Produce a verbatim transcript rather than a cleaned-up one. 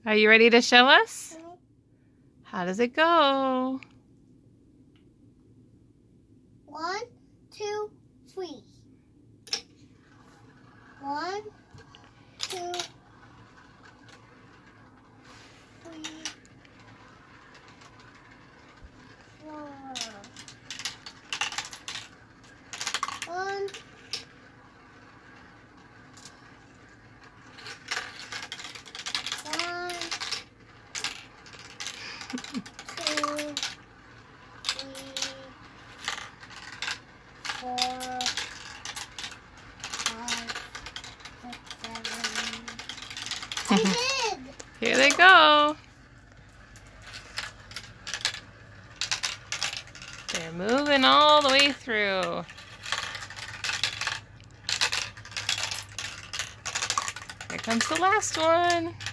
Are you ready to show us? How does it go? One, two, three. One, two, three, four. One, one, two, three, four, five, six, seven. I did! Here they go. They're moving all the way through. Here comes the last one.